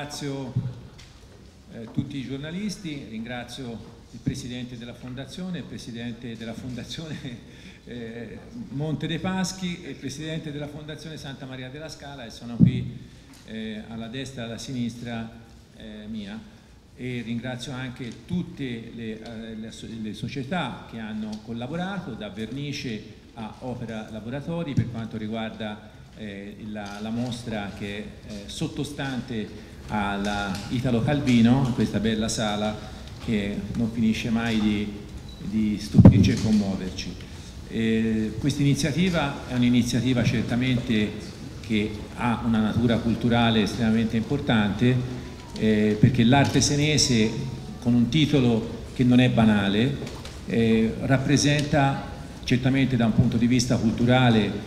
ringrazio tutti i giornalisti, ringrazio il Presidente della Fondazione, il Presidente della Fondazione Monte dei Paschi e il Presidente della Fondazione Santa Maria della Scala, e sono qui alla destra e alla sinistra mia, e ringrazio anche tutte le società che hanno collaborato, da Vernice a Opera Laboratori, per quanto riguarda la mostra che è sottostante alla Italo Calvino, questa bella sala che non finisce mai di stupirci e commuoverci. Questa iniziativa è un'iniziativa certamente che ha una natura culturale estremamente importante, perché l'arte senese, con un titolo che non è banale, rappresenta certamente da un punto di vista culturale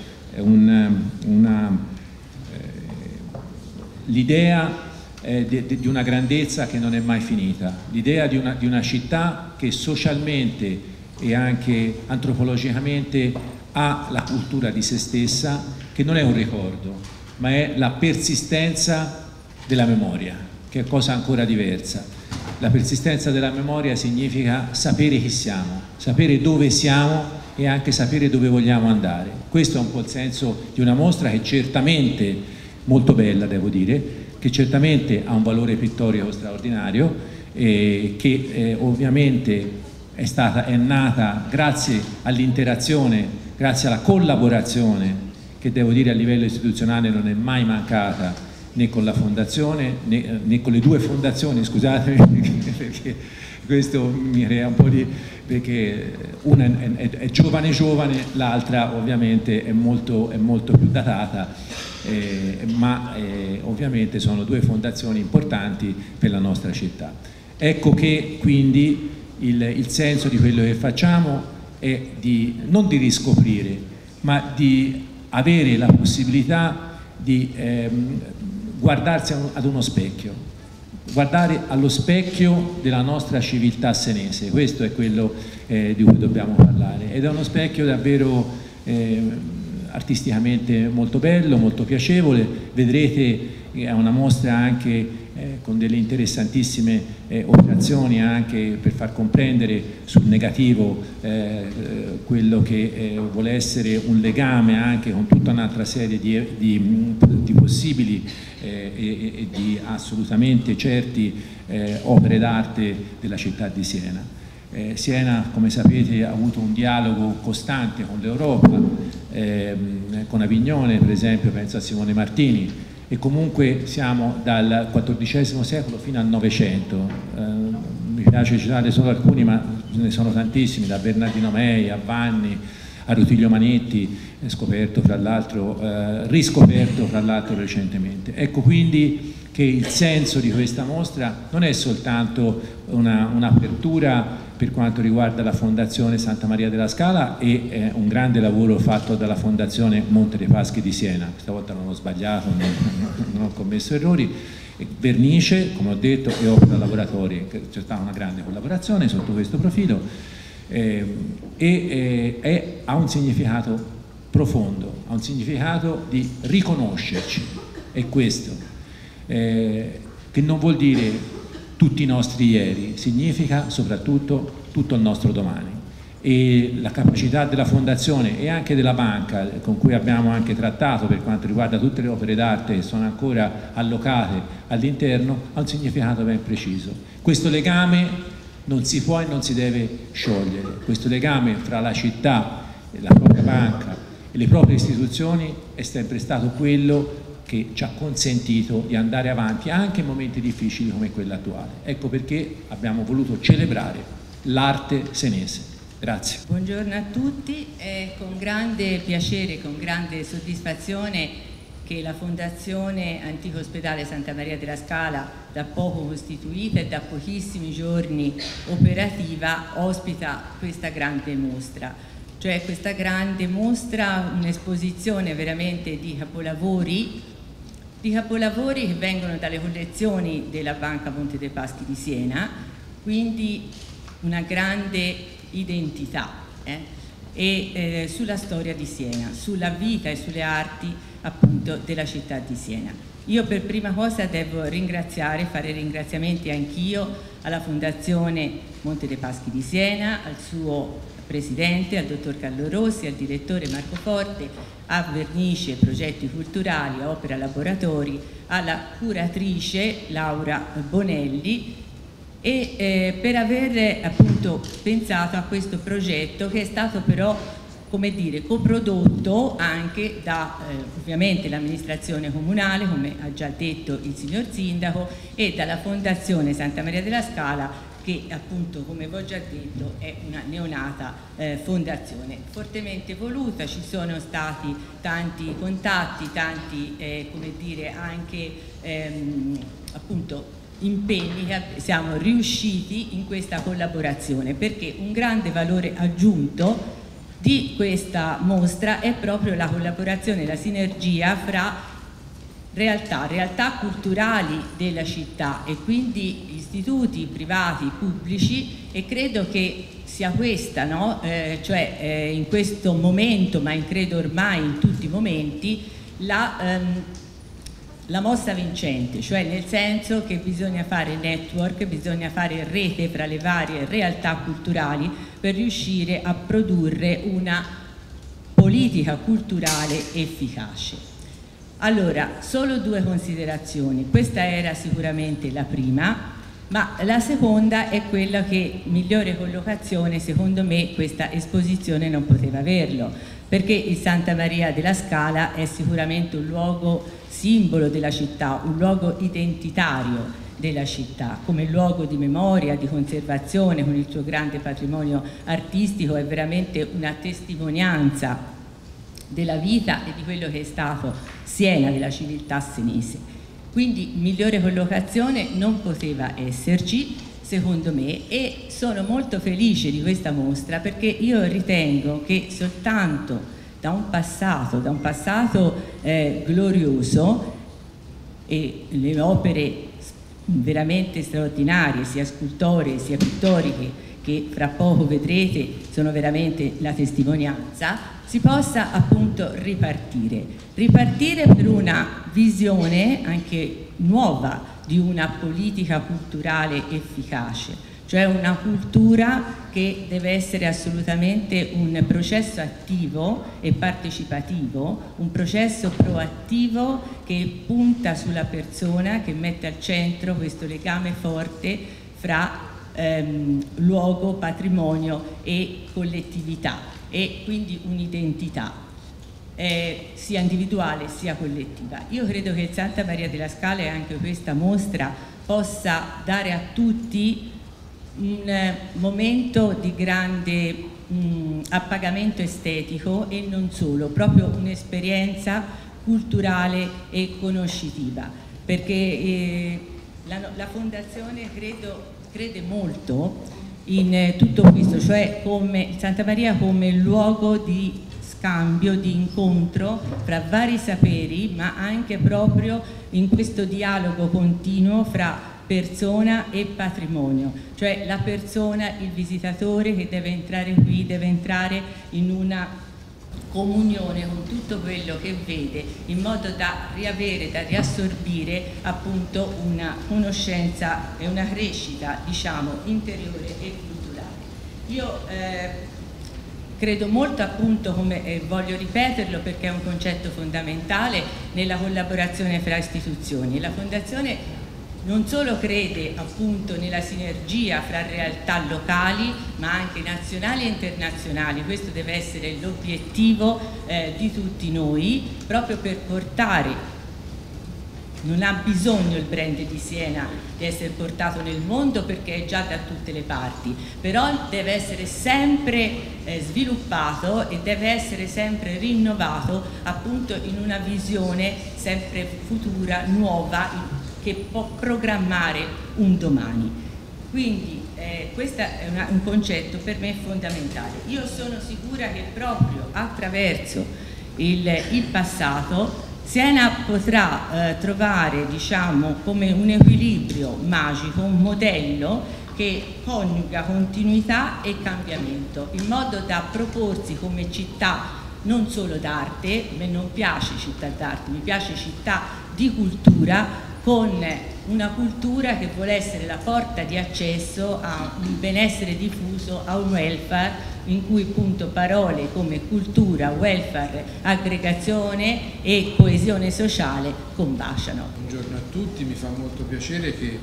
l'idea di una grandezza che non è mai finita, l'idea di una città che socialmente e anche antropologicamente ha la cultura di se stessa, che non è un ricordo, ma è la persistenza della memoria, che è cosa ancora diversa. La persistenza della memoria significa sapere chi siamo, sapere dove siamo e anche sapere dove vogliamo andare. Questo è un po' il senso di una mostra che certamente, molto bella devo dire, che certamente ha un valore pittorico straordinario, che ovviamente è nata grazie all'interazione, grazie alla collaborazione, che devo dire a livello istituzionale non è mai mancata, né con la Fondazione, né con le due fondazioni, scusatemi, perché questo mi crea un po' di... perché una è giovane, l'altra ovviamente è molto più datata, ma ovviamente sono due fondazioni importanti per la nostra città. Ecco che quindi il senso di quello che facciamo è non di riscoprire, ma di avere la possibilità di guardarsi ad uno specchio, guardare allo specchio della nostra civiltà senese. Questo è quello di cui dobbiamo parlare, ed è uno specchio davvero artisticamente molto bello, molto piacevole. Vedrete è una mostra anche con delle interessantissime operazioni anche per far comprendere sul negativo quello che vuole essere un legame anche con tutta un'altra serie di possibili e di assolutamente certi opere d'arte della città di Siena. Siena, come sapete, ha avuto un dialogo costante con l'Europa, con Avignone per esempio, penso a Simone Martini, e comunque siamo dal XIV secolo fino al Novecento. Mi piace citare solo alcuni, ma ce ne sono tantissimi, da Bernardino Mei a Vanni, a Rutilio Manetti, riscoperto fra l'altro recentemente. Ecco quindi che il senso di questa mostra non è soltanto un'apertura per quanto riguarda la Fondazione Santa Maria della Scala e un grande lavoro fatto dalla Fondazione Monte dei Paschi di Siena. Questa volta non ho sbagliato, non ho commesso errori. Vernice, come ho detto, e Opera Laboratori, c'è stata una grande collaborazione sotto questo profilo, ha un significato profondo, ha un significato di riconoscerci, è questo, che non vuol dire tutti i nostri ieri, significa soprattutto tutto il nostro domani. E la capacità della Fondazione e anche della banca, con cui abbiamo anche trattato per quanto riguarda tutte le opere d'arte che sono ancora allocate all'interno, ha un significato ben preciso. Questo legame non si può e non si deve sciogliere. Questo legame fra la città, la propria banca e le proprie istituzioni è sempre stato quello che ci ha consentito di andare avanti anche in momenti difficili come quello attuale. Ecco perché abbiamo voluto celebrare l'arte senese. Grazie. Buongiorno a tutti, è con grande piacere, con grande soddisfazione che la Fondazione Antico Ospedale Santa Maria della Scala, da poco costituita e da pochissimi giorni operativa, ospita questa grande mostra. Cioè questa grande mostra, un'esposizione veramente di capolavori che vengono dalle collezioni della Banca Monte dei Paschi di Siena, quindi una grande identità. e sulla storia di Siena, sulla vita e sulle arti appunto della città di Siena. Io per prima cosa devo fare ringraziamenti anch'io alla Fondazione Monte dei Paschi di Siena, al suo presidente, al dottor Carlo Rossi, al direttore Marco Forte, a Vernice Progetti Culturali, a Opera Laboratori, alla curatrice Laura Bonelli e per aver appunto pensato a questo progetto, che è stato però, come dire, coprodotto anche da ovviamente l'amministrazione comunale, come ha già detto il signor Sindaco, e dalla Fondazione Santa Maria della Scala, che appunto, come vi ho già detto, è una neonata fondazione fortemente voluta. Ci sono stati tanti contatti, tanti come dire, anche appunto impegni che siamo riusciti in questa collaborazione, perché un grande valore aggiunto di questa mostra è proprio la collaborazione, la sinergia fra realtà culturali della città e quindi istituti privati, pubblici, e credo che sia questa, no? In questo momento, ma credo ormai in tutti i momenti, la mossa vincente, cioè nel senso che bisogna fare network, bisogna fare rete fra le varie realtà culturali per riuscire a produrre una politica culturale efficace. Allora, solo due considerazioni. Questa era sicuramente la prima, ma la seconda è quella che migliore collocazione, secondo me, questa esposizione non poteva averlo, perché il Santa Maria della Scala è sicuramente un luogo simbolo della città, un luogo identitario della città, come luogo di memoria, di conservazione, con il suo grande patrimonio artistico, è veramente una testimonianza della vita e di quello che è stato Siena, della civiltà senese. Quindi migliore collocazione non poteva esserci, secondo me, e sono molto felice di questa mostra, perché io ritengo che soltanto da un passato glorioso, e le opere veramente straordinarie, sia scultoree sia pittoriche, che fra poco vedrete sono veramente la testimonianza, si possa appunto ripartire per una visione anche nuova di una politica culturale efficace, cioè una cultura che deve essere assolutamente un processo attivo e partecipativo, un processo proattivo che punta sulla persona, che mette al centro questo legame forte fra luogo, patrimonio e collettività, e quindi un'identità sia individuale sia collettiva. Io credo che il Santa Maria della Scala e anche questa mostra possa dare a tutti un momento di grande appagamento estetico e non solo, proprio un'esperienza culturale e conoscitiva, perché la Fondazione crede molto in tutto questo, cioè come Santa Maria come luogo di scambio, di incontro fra vari saperi, ma anche proprio in questo dialogo continuo fra persona e patrimonio, cioè la persona, il visitatore che deve entrare qui, deve entrare in una comunione con tutto quello che vede, in modo da riavere, da riassorbire appunto una conoscenza e una crescita, diciamo, interiore e culturale. Io credo molto appunto, come voglio ripeterlo perché è un concetto fondamentale, nella collaborazione fra istituzioni. La Fondazione non solo crede appunto nella sinergia fra realtà locali ma anche nazionali e internazionali, questo deve essere l'obiettivo di tutti noi, proprio per portare, non ha bisogno il brand di Siena di essere portato nel mondo perché è già da tutte le parti, però deve essere sempre sviluppato e deve essere sempre rinnovato appunto in una visione sempre futura, nuova, che può programmare un domani. Quindi questo è un concetto per me fondamentale. Io sono sicura che proprio attraverso il passato Siena potrà trovare, diciamo, come un equilibrio magico, un modello che coniuga continuità e cambiamento, in modo da proporsi come città non solo d'arte, a me non piace città d'arte, mi piace città di cultura, con una cultura che vuole essere la porta di accesso a un benessere diffuso, a un welfare in cui appunto parole come cultura, welfare, aggregazione e coesione sociale combaciano. Buongiorno a tutti, mi fa molto piacere che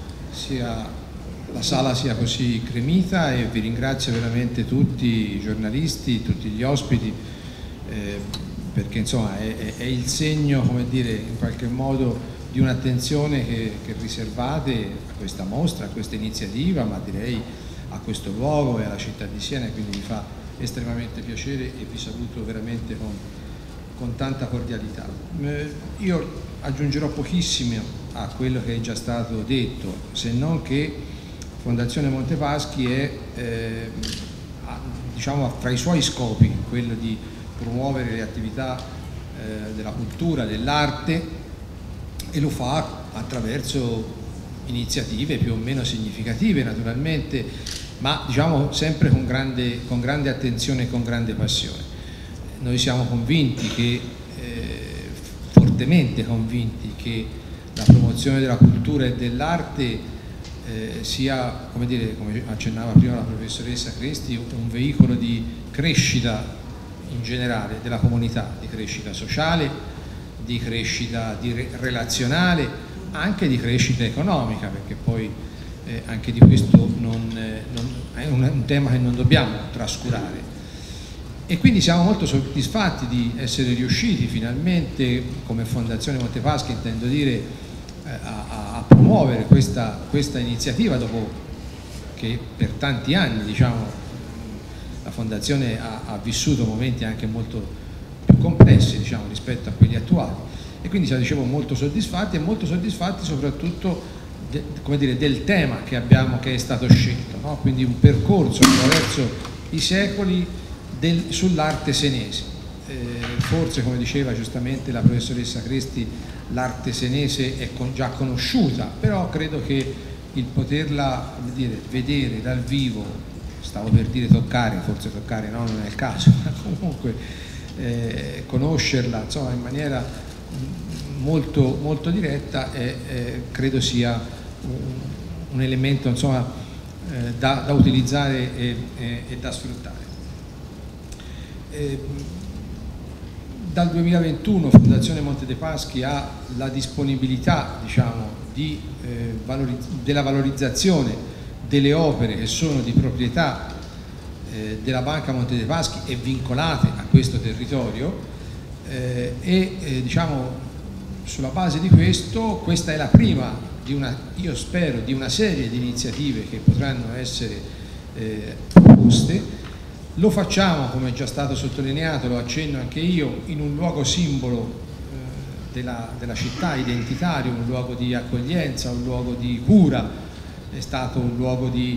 la sala sia così gremita e vi ringrazio veramente tutti i giornalisti, tutti gli ospiti, perché insomma è il segno, come dire, in qualche modo di un'attenzione che riservate a questa mostra, a questa iniziativa, ma direi a questo luogo e alla città di Siena, quindi mi fa estremamente piacere e vi saluto veramente con tanta cordialità. Io aggiungerò pochissimo a quello che è già stato detto, se non che Fondazione Montepaschi è diciamo fra i suoi scopi quello di promuovere le attività della cultura, dell'arte, e lo fa attraverso iniziative più o meno significative naturalmente, ma diciamo sempre con grande attenzione e con grande passione. Noi siamo convinti che, fortemente convinti, che la promozione della cultura e dell'arte sia, come dire, come accennava prima la professoressa Cresti, un veicolo di crescita in generale della comunità, di crescita sociale, di crescita relazionale, anche di crescita economica, perché poi anche di questo è un tema che non dobbiamo trascurare. E quindi siamo molto soddisfatti di essere riusciti finalmente, come Fondazione Montepaschi intendo dire, a promuovere questa iniziativa, dopo che per tanti anni, diciamo, la Fondazione ha vissuto momenti anche molto più complessi, diciamo, rispetto a quelli attuali, e quindi siamo, dicevo, molto soddisfatti soprattutto come dire, del tema che è stato scelto, no? Quindi un percorso attraverso i secoli sull'arte senese. Forse, come diceva giustamente la professoressa Cresti, l'arte senese è già conosciuta, però credo che il poterla, come dire, vedere dal vivo, stavo per dire toccare, forse toccare no, non è il caso, ma comunque conoscerla insomma in maniera molto, molto diretta credo sia un elemento insomma da utilizzare e da sfruttare. Dal 2021 Fondazione Monte dei Paschi ha la disponibilità, diciamo, della valorizzazione delle opere che sono di proprietà della Banca Monte dei Paschi e vincolate a questo territorio, diciamo, sulla base di questo, questa è la prima io spero, di una serie di iniziative che potranno essere proposte. Lo facciamo, come è già stato sottolineato, lo accenno anche io, in un luogo simbolo della città, identitario, un luogo di accoglienza, un luogo di cura, è stato un luogo di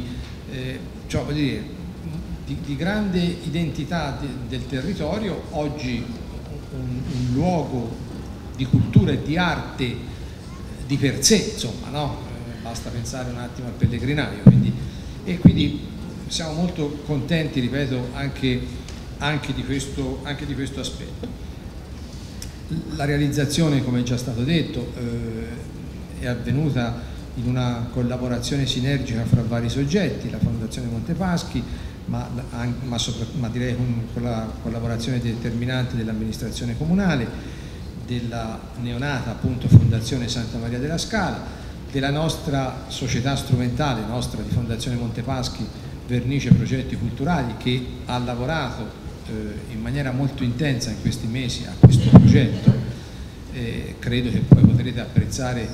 grande identità del territorio, oggi un luogo di cultura e di arte di per sé, insomma, no? Basta pensare un attimo al pellegrinaio, quindi siamo molto contenti, ripeto, anche di questo aspetto. La realizzazione, come è già stato detto, è avvenuta in una collaborazione sinergica fra vari soggetti, la Fondazione Montepaschi, ma direi con la collaborazione determinante dell'amministrazione comunale, della neonata appunto Fondazione Santa Maria della Scala, della nostra società strumentale, nostra di Fondazione Montepaschi, Vernice Progetti Culturali, che ha lavorato in maniera molto intensa in questi mesi a questo progetto. Credo che poi potrete apprezzare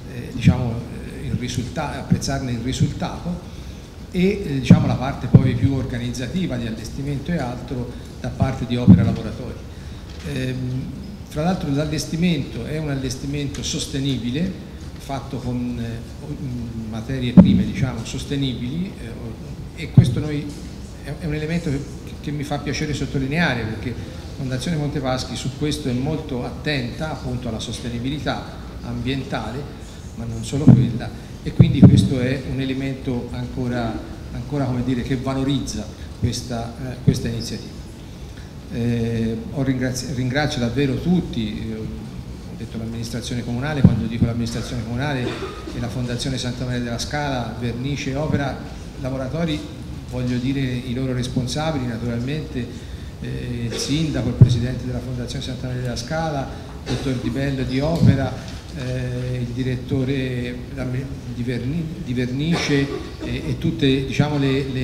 apprezzarne il risultato e diciamo, la parte poi più organizzativa di allestimento e altro da parte di Opera Laboratori. Fra l'altro l'allestimento è un allestimento sostenibile, fatto con materie prime, diciamo, sostenibili, e questo è un elemento che mi fa piacere sottolineare, perché Fondazione Montepaschi su questo è molto attenta appunto alla sostenibilità ambientale, ma non solo quella, e quindi questo è un elemento ancora come dire, che valorizza questa iniziativa. Ringrazio davvero tutti, ho detto l'amministrazione comunale, quando dico l'amministrazione comunale e la Fondazione Santa Maria della Scala, Vernice, Opera, lavoratori, voglio dire i loro responsabili naturalmente, il sindaco, il presidente della Fondazione Santa Maria della Scala, il dottor Di Bello di Opera, il direttore di Vernice e tutte, diciamo,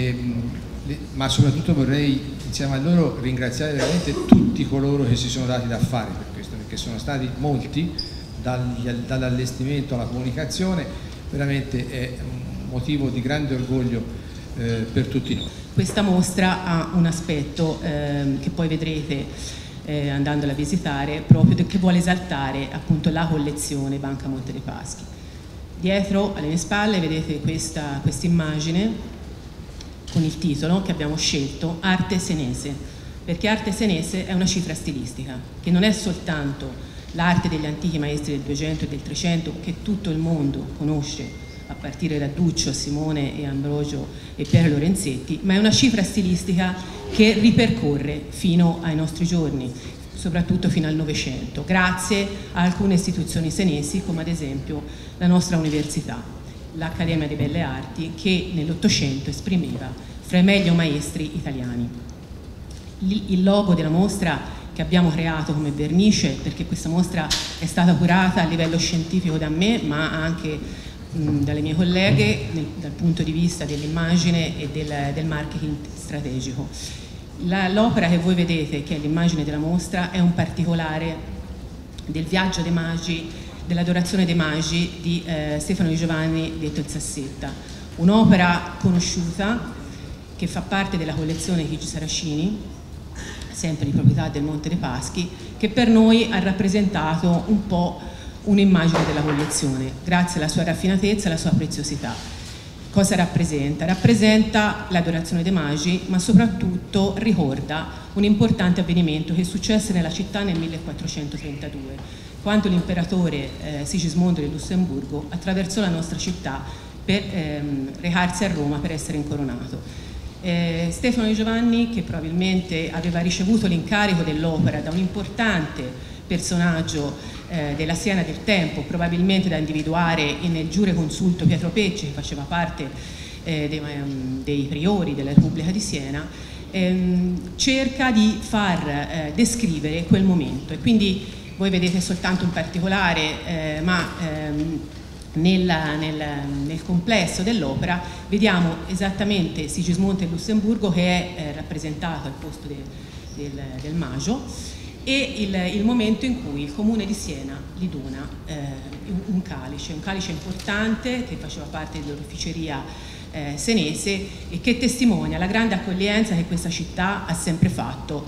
ma soprattutto vorrei insieme a loro ringraziare veramente tutti coloro che si sono dati da fare per questo, perché sono stati molti, dall'allestimento alla comunicazione, veramente è un motivo di grande orgoglio per tutti noi. Questa mostra ha un aspetto che poi vedrete andandola a visitare, proprio che vuole esaltare appunto la collezione Banca Monte dei Paschi. Dietro alle mie spalle vedete questa immagine con il titolo che abbiamo scelto, Arte Senese, perché arte senese è una cifra stilistica, che non è soltanto l'arte degli antichi maestri del 200 e del 300 che tutto il mondo conosce, a partire da Duccio, Simone e Ambrogio e Piero Lorenzetti, ma è una cifra stilistica che ripercorre fino ai nostri giorni, soprattutto fino al Novecento, grazie a alcune istituzioni senesi, come ad esempio la nostra università, l'Accademia di Belle Arti, che nell'Ottocento esprimeva fra i meglio maestri italiani. Il logo della mostra che abbiamo creato come Vernice, perché questa mostra è stata curata a livello scientifico da me, ma anche dalle mie colleghe dal punto di vista dell'immagine e del marketing strategico. L'opera che voi vedete, che è l'immagine della mostra, è un particolare del Viaggio dei Magi, dell'Adorazione dei Magi di Stefano Di Giovanni, detto il Sassetta, un'opera conosciuta che fa parte della collezione Chigi Saracini, sempre di proprietà del Monte dei Paschi, che per noi ha rappresentato un po' un'immagine della collezione, grazie alla sua raffinatezza e alla sua preziosità. Cosa rappresenta? Rappresenta l'Adorazione dei Magi, ma soprattutto ricorda un importante avvenimento che successe nella città nel 1432, quando l'imperatore Sigismondo di Lussemburgo attraversò la nostra città per recarsi a Roma per essere incoronato. Stefano Di Giovanni, che probabilmente aveva ricevuto l'incarico dell'opera da un importante personaggio della Siena del tempo, probabilmente da individuare nel giureconsulto Pietro Pecci, che faceva parte dei priori della Repubblica di Siena, cerca di far descrivere quel momento, e quindi voi vedete soltanto un particolare, ma nel complesso dell'opera vediamo esattamente Sigismondo e Lussemburgo, che è rappresentato al posto del Magio, e il momento in cui il comune di Siena gli dona un calice importante che faceva parte dell'oreficeria senese e che testimonia la grande accoglienza che questa città ha sempre fatto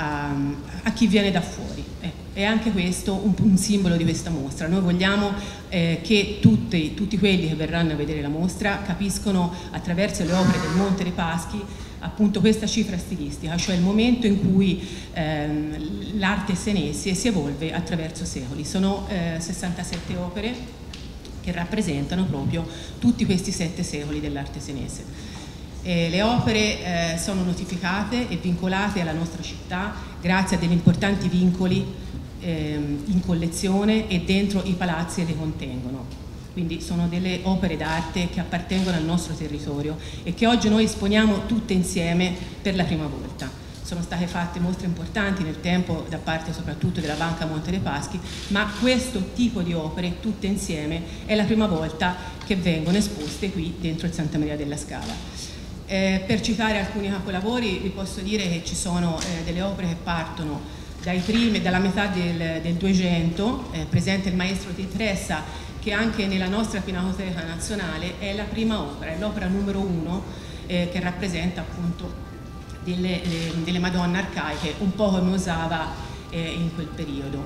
a chi viene da fuori. Ecco, è anche questo un simbolo di questa mostra. Noi vogliamo che tutti quelli che verranno a vedere la mostra capiscono attraverso le opere del Monte dei Paschi appunto questa cifra stilistica, cioè il momento in cui l'arte senese si evolve attraverso secoli. Sono 67 opere che rappresentano proprio tutti questi 7 secoli dell'arte senese. Le opere sono notificate e vincolate alla nostra città grazie a degli importanti vincoli in collezione e dentro i palazzi che le contengono. Quindi sono delle opere d'arte che appartengono al nostro territorio e che oggi noi esponiamo tutte insieme per la prima volta. Sono state fatte mostre importanti nel tempo da parte soprattutto della Banca Monte dei Paschi, ma questo tipo di opere tutte insieme è la prima volta che vengono esposte qui dentro il Santa Maria della Scala. Per citare alcuni capolavori vi posso dire che ci sono delle opere che partono dalla metà del 200, presente il maestro Titressa, che anche nella nostra Pinacoteca Nazionale è la prima opera, è l'opera numero 1 che rappresenta appunto delle Madonne arcaiche, un po' come usava in quel periodo.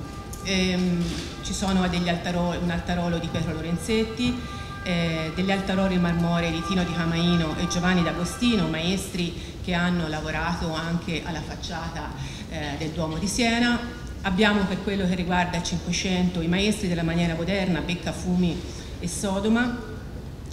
Ci sono un altarolo di Pietro Lorenzetti, degli altaroli marmorei di Tino di Camaino e Giovanni d'Agostino, maestri che hanno lavorato anche alla facciata del Duomo di Siena. Abbiamo, per quello che riguarda il Cinquecento, i maestri della maniera moderna, Beccafumi e Sodoma,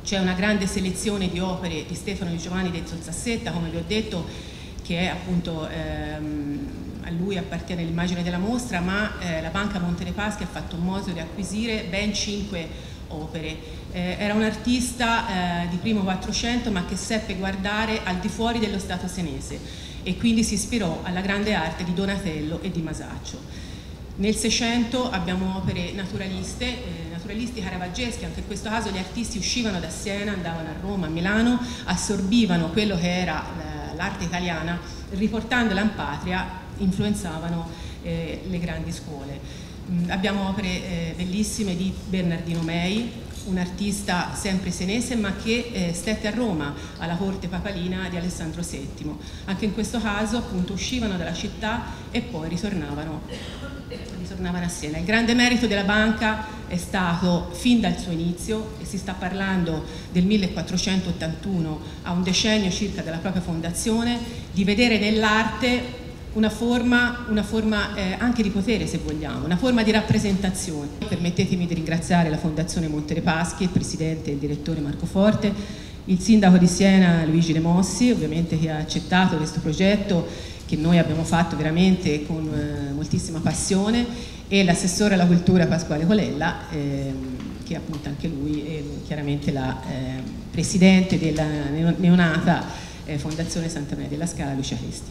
c'è una grande selezione di opere di Stefano Di Giovanni detto Zassetta, come vi ho detto, che è appunto a lui appartiene l'immagine della mostra, ma la Banca Monte dei Paschi ha fatto in modo di acquisire ben 5 opere. Era un artista di primo 400, ma che seppe guardare al di fuori dello Stato senese e quindi si ispirò alla grande arte di Donatello e di Masaccio. Nel 600 abbiamo opere naturalisti caravaggeschi, anche in questo caso gli artisti uscivano da Siena, andavano a Roma, a Milano, assorbivano quello che era l'arte italiana, riportandola in patria, influenzavano le grandi scuole. Abbiamo opere bellissime di Bernardino Mei, un artista sempre senese ma che stette a Roma alla corte papalina di Alessandro VII. Anche in questo caso appunto uscivano dalla città e poi ritornavano a Siena. Il grande merito della banca è stato fin dal suo inizio, e si sta parlando del 1481, a un decennio circa dalla propria fondazione, di vedere nell'arte una forma anche di potere, se vogliamo, una forma di rappresentazione. Permettetemi di ringraziare la Fondazione Monte dei Paschi, il presidente e il direttore Marco Forte, il sindaco di Siena Luigi De Mossi, ovviamente, che ha accettato questo progetto che noi abbiamo fatto veramente con moltissima passione, e l'assessore alla cultura Pasquale Colella, che appunto anche lui è chiaramente la presidente della neonata Fondazione Santa Maria della Scala, Lucia Cristi.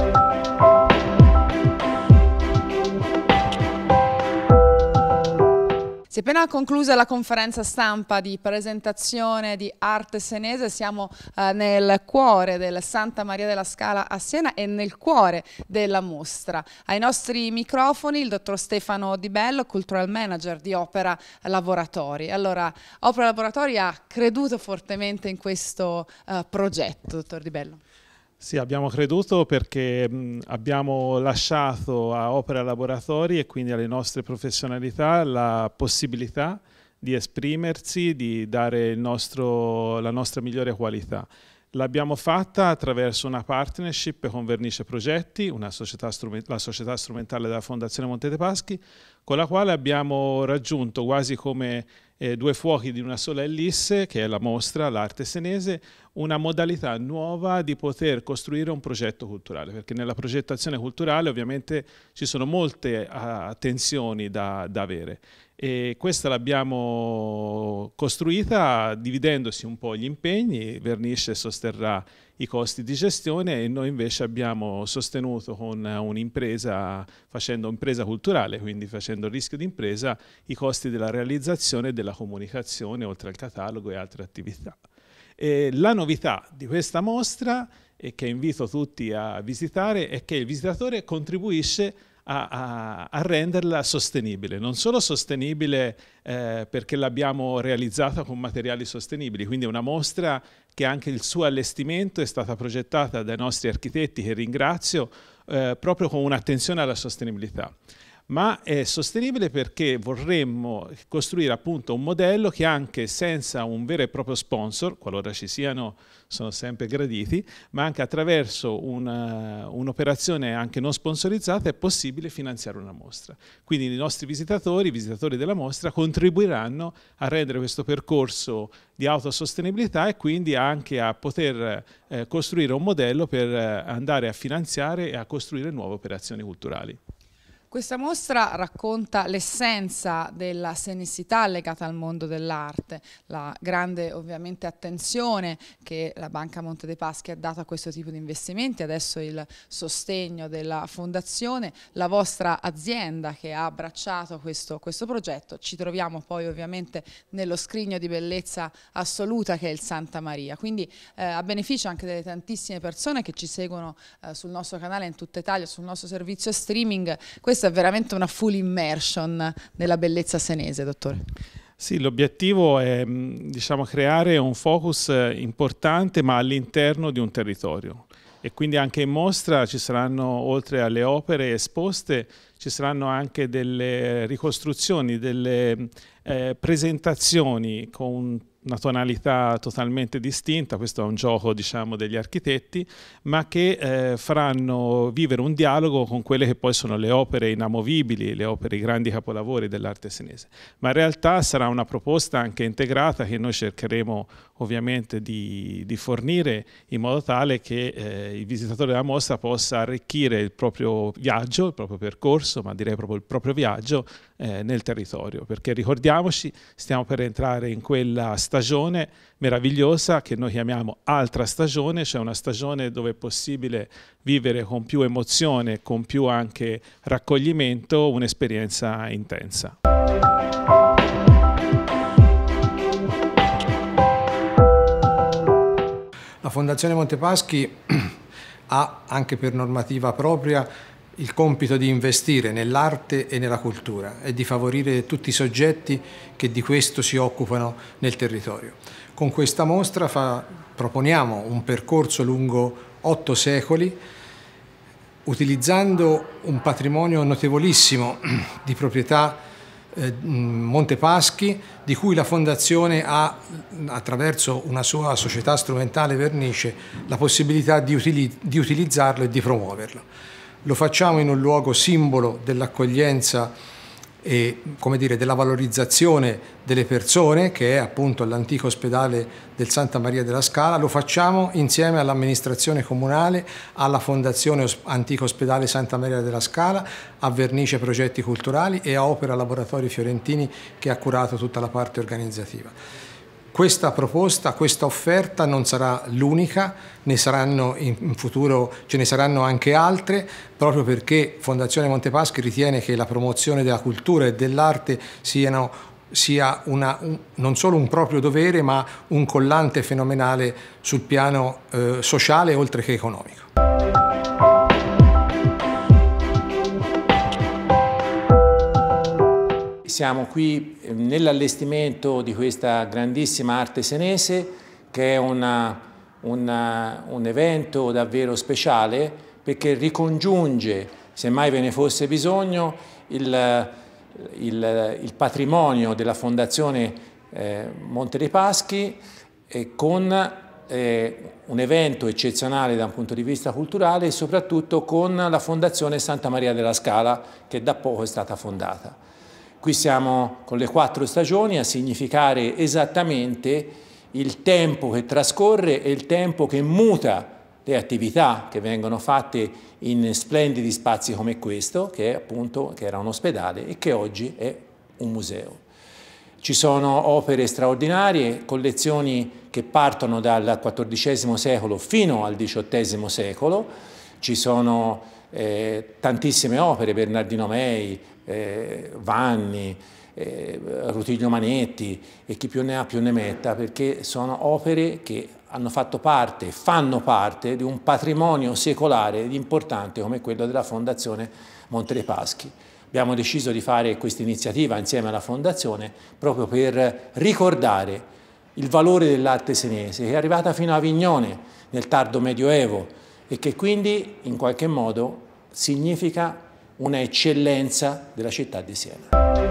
Si è appena conclusa la conferenza stampa di presentazione di arte senese, siamo nel cuore del Santa Maria della Scala a Siena e nel cuore della mostra. Ai nostri microfoni il dottor Stefano Di Bello, cultural manager di Opera Laboratori. Allora, Opera Laboratori ha creduto fortemente in questo progetto, dottor Di Bello. Sì, abbiamo creduto perché abbiamo lasciato a Opera Laboratori e quindi alle nostre professionalità la possibilità di esprimersi, di dare la nostra migliore qualità. L'abbiamo fatta attraverso una partnership con Vernice Progetti, la società strumentale della Fondazione Monte dei Paschi, con la quale abbiamo raggiunto quasi come due fuochi di una sola ellisse, che è la mostra, l'arte senese, una modalità nuova di poter costruire un progetto culturale, perché nella progettazione culturale ovviamente ci sono molte attenzioni da avere. E questa l'abbiamo costruita dividendosi un po' gli impegni. Vernice sosterrà i costi di gestione e noi invece abbiamo sostenuto con un'impresa, facendo impresa culturale, quindi facendo il rischio di impresa, i costi della realizzazione e della comunicazione, oltre al catalogo e altre attività. E la novità di questa mostra, e che invito tutti a visitare, è che il visitatore contribuisce a renderla sostenibile, non solo sostenibile perché l'abbiamo realizzata con materiali sostenibili, quindi è una mostra che anche il suo allestimento è stata progettata dai nostri architetti, che ringrazio, proprio con un'attenzione alla sostenibilità. Ma è sostenibile perché vorremmo costruire appunto un modello che anche senza un vero e proprio sponsor, qualora ci siano, sono sempre graditi, ma anche attraverso un'operazione anche non sponsorizzata è possibile finanziare una mostra. Quindi i nostri visitatori, i visitatori della mostra, contribuiranno a rendere questo percorso di autosostenibilità e quindi anche a poter costruire un modello per andare a finanziare e a costruire nuove operazioni culturali. Questa mostra racconta l'essenza della senesità legata al mondo dell'arte, la grande ovviamente attenzione che la Banca Monte dei Paschi ha dato a questo tipo di investimenti, adesso il sostegno della Fondazione, la vostra azienda che ha abbracciato questo progetto. Ci troviamo poi ovviamente nello scrigno di bellezza assoluta che è il Santa Maria, quindi a beneficio anche delle tantissime persone che ci seguono sul nostro canale in tutta Italia, sul nostro servizio streaming. Questa è veramente una full immersion nella bellezza senese, dottore. Sì, l'obiettivo è diciamo, creare un focus importante ma all'interno di un territorio, e quindi anche in mostra ci saranno, oltre alle opere esposte, ci saranno anche delle ricostruzioni, delle presentazioni con una tonalità totalmente distinta, questo è un gioco diciamo degli architetti, ma che faranno vivere un dialogo con quelle che poi sono le opere inamovibili, le opere, i grandi capolavori dell'arte senese. Ma in realtà sarà una proposta anche integrata che noi cercheremo ovviamente di fornire in modo tale che il visitatore della mostra possa arricchire il proprio viaggio, il proprio percorso, ma direi proprio il proprio viaggio nel territorio, perché ricordiamoci, stiamo per entrare in quella stagione meravigliosa che noi chiamiamo altra stagione, cioè una stagione dove è possibile vivere con più emozione, con più anche raccoglimento, un'esperienza intensa. La Fondazione Montepaschi ha, anche per normativa propria, il compito di investire nell'arte e nella cultura e di favorire tutti i soggetti che di questo si occupano nel territorio. Con questa mostra proponiamo un percorso lungo 8 secoli, utilizzando un patrimonio notevolissimo di proprietà Montepaschi, di cui la Fondazione ha, attraverso una sua società strumentale Vernice, la possibilità di utilizzarlo e di promuoverlo. Lo facciamo in un luogo simbolo dell'accoglienza e, come dire, della valorizzazione delle persone, che è appunto l'antico ospedale del Santa Maria della Scala. Lo facciamo insieme all'amministrazione comunale, alla Fondazione Antico Ospedale Santa Maria della Scala, a Vernice Progetti Culturali e a Opera Laboratori Fiorentini, che ha curato tutta la parte organizzativa. Questa proposta, questa offerta non sarà l'unica, ne saranno in futuro, ce ne saranno anche altre, proprio perché Fondazione Montepaschi ritiene che la promozione della cultura e dell'arte sia non solo un proprio dovere, ma un collante fenomenale sul piano sociale oltre che economico. Siamo qui nell'allestimento di questa grandissima arte senese, che è un evento davvero speciale, perché ricongiunge, se mai ve ne fosse bisogno, il patrimonio della Fondazione Monte dei Paschi con un evento eccezionale da un punto di vista culturale e soprattutto con la Fondazione Santa Maria della Scala, che da poco è stata fondata. Qui siamo con le 4 stagioni a significare esattamente il tempo che trascorre e il tempo che muta le attività che vengono fatte in splendidi spazi come questo, che era un ospedale e che oggi è un museo. Ci sono opere straordinarie, collezioni che partono dal XIV secolo fino al XVIII secolo, ci sono tantissime opere, Bernardino Mei, Vanni, Rutiglio Manetti e chi più ne ha più ne metta, perché sono opere che hanno fatto parte e fanno parte di un patrimonio secolare ed importante come quello della Fondazione Monte dei Paschi. Abbiamo deciso di fare questa iniziativa insieme alla Fondazione proprio per ricordare il valore dell'arte senese, che è arrivata fino a Avignone nel tardo Medioevo e che quindi in qualche modo significa una eccellenza della città di Siena.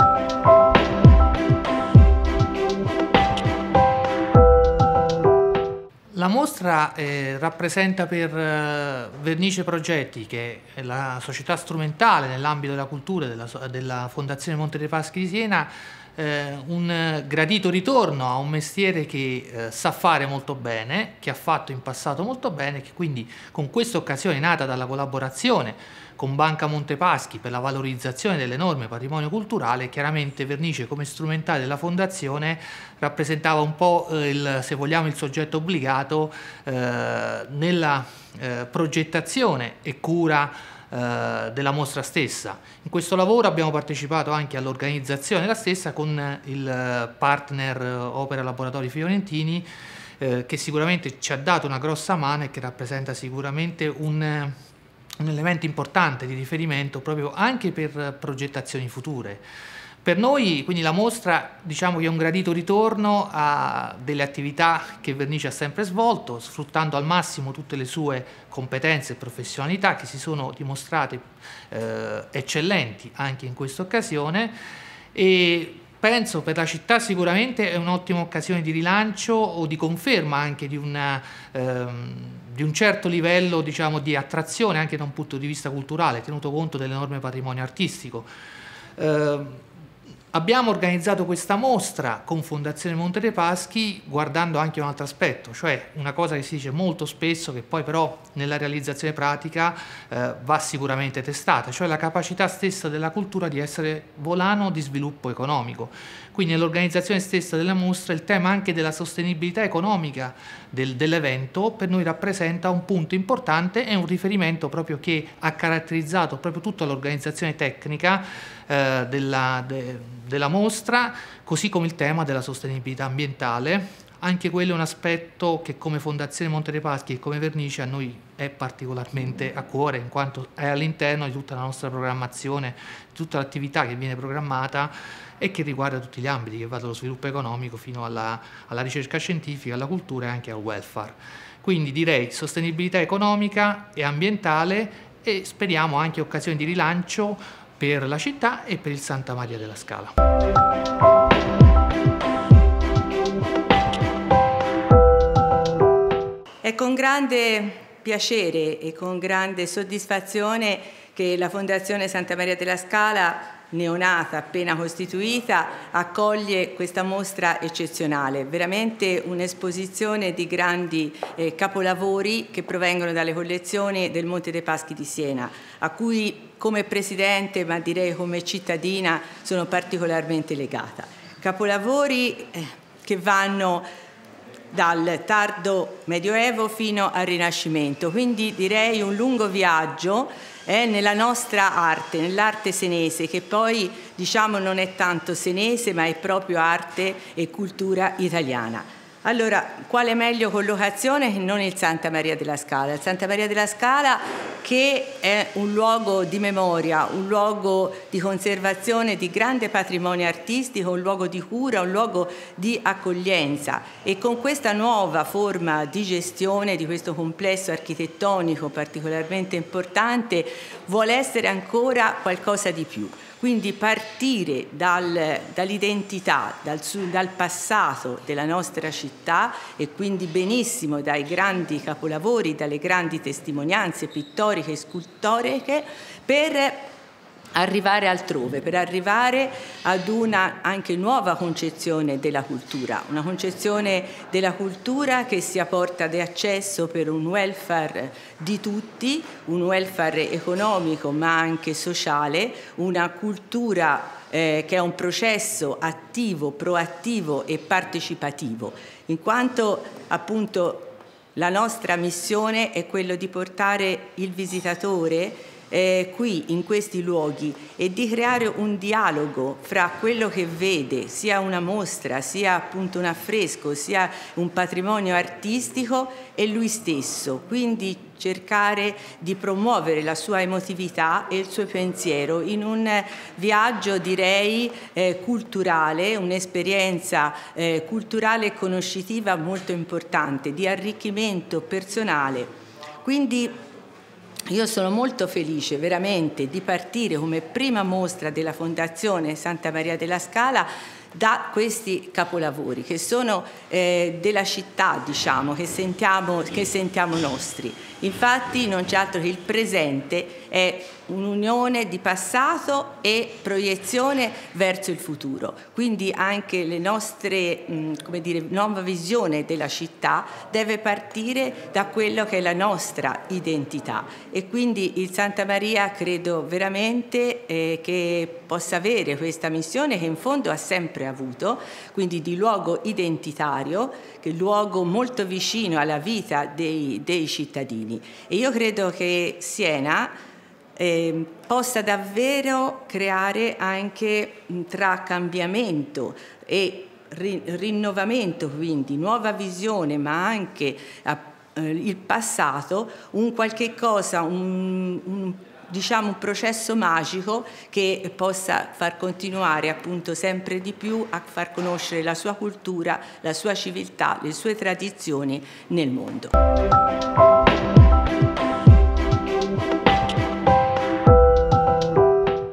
La mostra rappresenta per Vernice Progetti, che è la società strumentale nell'ambito della cultura della Fondazione Monte dei Paschi di Siena, un gradito ritorno a un mestiere che sa fare molto bene, che ha fatto in passato molto bene, che quindi con questa occasione nata dalla collaborazione con Banca Montepaschi per la valorizzazione dell'enorme patrimonio culturale, chiaramente Vernice come strumentale della Fondazione rappresentava un po' se vogliamo il soggetto obbligato nella progettazione e cura della mostra stessa. In questo lavoro abbiamo partecipato anche all'organizzazione della stessa con il partner Opera Laboratori Fiorentini, che sicuramente ci ha dato una grossa mano e che rappresenta sicuramente un elemento importante di riferimento proprio anche per progettazioni future. Per noi quindi la mostra, diciamo, che è un gradito ritorno a delle attività che Vernice ha sempre svolto, sfruttando al massimo tutte le sue competenze e professionalità che si sono dimostrate eccellenti anche in questa occasione, e penso per la città sicuramente è un'ottima occasione di rilancio o di conferma anche di un certo livello, diciamo, di attrazione anche da un punto di vista culturale, tenuto conto dell'enorme patrimonio artistico. Abbiamo organizzato questa mostra con Fondazione Monte dei Paschi guardando anche un altro aspetto, cioè una cosa che si dice molto spesso che poi però nella realizzazione pratica va sicuramente testata, cioè la capacità stessa della cultura di essere volano di sviluppo economico. Quindi nell'organizzazione stessa della mostra il tema anche della sostenibilità economica dell'evento per noi rappresenta un punto importante e un riferimento proprio che ha caratterizzato proprio tutta l'organizzazione tecnica della mostra, così come il tema della sostenibilità ambientale. Anche quello è un aspetto che come Fondazione Monte dei Paschi e come Vernice a noi è particolarmente a cuore, in quanto è all'interno di tutta la nostra programmazione, di tutta l'attività che viene programmata e che riguarda tutti gli ambiti, che va dallo sviluppo economico fino alla ricerca scientifica, alla cultura e anche al welfare. Quindi direi sostenibilità economica e ambientale e speriamo anche occasioni di rilancio per la città e per il Santa Maria della Scala. È con grande piacere e con grande soddisfazione che la Fondazione Santa Maria della Scala, neonata, appena costituita, accoglie questa mostra eccezionale, veramente un'esposizione di grandi capolavori che provengono dalle collezioni del Monte dei Paschi di Siena, a cui come presidente, ma direi come cittadina, sono particolarmente legata. Capolavori che vanno dal tardo Medioevo fino al Rinascimento, quindi direi un lungo viaggio nella nostra arte, nell'arte senese, che poi diciamo non è tanto senese ma è proprio arte e cultura italiana. Allora, quale meglio collocazione che non il Santa Maria della Scala? Il Santa Maria della Scala che è un luogo di memoria, un luogo di conservazione di grande patrimonio artistico, un luogo di cura, un luogo di accoglienza, e con questa nuova forma di gestione di questo complesso architettonico particolarmente importante vuole essere ancora qualcosa di più. Quindi partire dall'identità, dal passato della nostra città e quindi benissimo dai grandi capolavori, dalle grandi testimonianze pittoriche e scultoriche per arrivare altrove, per arrivare ad una anche nuova concezione della cultura, una concezione della cultura che sia porta di accesso per un welfare di tutti, un welfare economico ma anche sociale, una cultura che è un processo attivo, proattivo e partecipativo, in quanto appunto la nostra missione è quello di portare il visitatore qui in questi luoghi e di creare un dialogo fra quello che vede, sia una mostra, sia appunto un affresco, sia un patrimonio artistico, e lui stesso, quindi cercare di promuovere la sua emotività e il suo pensiero in un viaggio, direi, culturale, un'esperienza culturale e conoscitiva molto importante, di arricchimento personale. Quindi io sono molto felice veramente di partire come prima mostra della Fondazione Santa Maria della Scala da questi capolavori che sono della città, diciamo, che sentiamo nostri. Infatti non c'è altro che il presente è un'unione di passato e proiezione verso il futuro. Quindi anche le nostre, come dire, nuova visione della città deve partire da quello che è la nostra identità, e quindi il Santa Maria credo veramente che possa avere questa missione che in fondo ha sempre avuto, quindi di luogo identitario, che è luogo molto vicino alla vita dei cittadini. E io credo che Siena possa davvero creare anche tra cambiamento e rinnovamento, quindi nuova visione, ma anche il passato, un qualche cosa, diciamo un processo magico che possa far continuare appunto sempre di più a far conoscere la sua cultura, la sua civiltà, le sue tradizioni nel mondo.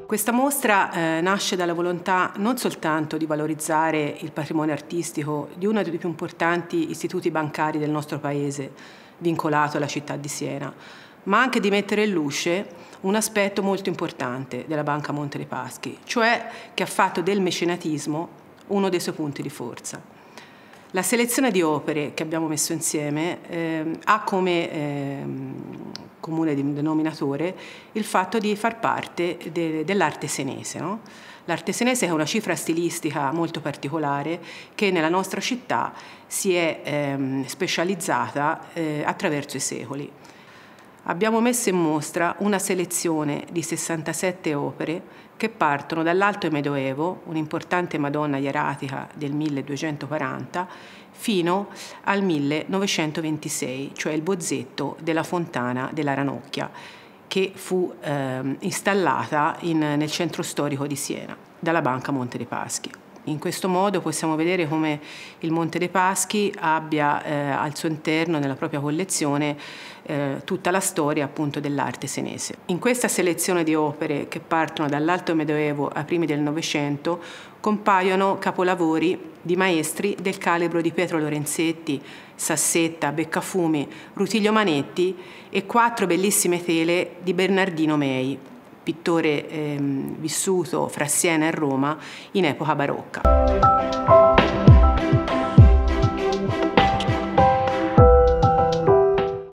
Questa mostra nasce dalla volontà non soltanto di valorizzare il patrimonio artistico di uno dei più importanti istituti bancari del nostro paese, vincolato alla città di Siena, ma anche di mettere in luce un aspetto molto importante della Banca Monte dei Paschi, cioè che ha fatto del mecenatismo uno dei suoi punti di forza. La selezione di opere che abbiamo messo insieme ha come comune denominatore il fatto di far parte dell'arte senese, no? L'arte senese è una cifra stilistica molto particolare che nella nostra città si è specializzata attraverso i secoli. Abbiamo messo in mostra una selezione di 67 opere che partono dall'Alto Medioevo, un'importante Madonna ieratica del 1240, fino al 1926, cioè il bozzetto della fontana della Ranocchia, che fu installata nel centro storico di Siena dalla Banca Monte dei Paschi. In questo modo possiamo vedere come il Monte dei Paschi abbia al suo interno, nella propria collezione, tutta la storia appunto dell'arte senese. In questa selezione di opere che partono dall'Alto Medioevo ai primi del Novecento compaiono capolavori di maestri del calibro di Pietro Lorenzetti, Sassetta, Beccafumi, Rutilio Manetti e 4 bellissime tele di Bernardino Mei, pittore vissuto fra Siena e Roma in epoca barocca.